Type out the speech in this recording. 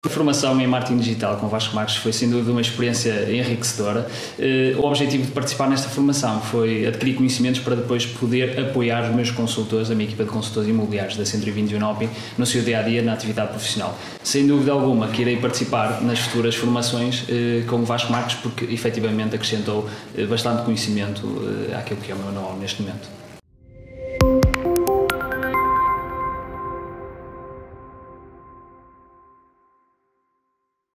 A formação em marketing digital com Vasco Marques foi sem dúvida uma experiência enriquecedora. O objetivo de participar nesta formação foi adquirir conhecimentos para depois poder apoiar os meus consultores, a minha equipa de consultores imobiliários da 121 Opin, no seu dia-a-dia na atividade profissional. Sem dúvida alguma que irei participar nas futuras formações com o Vasco Marques porque efetivamente acrescentou bastante conhecimento àquilo que é o meu know-how neste momento.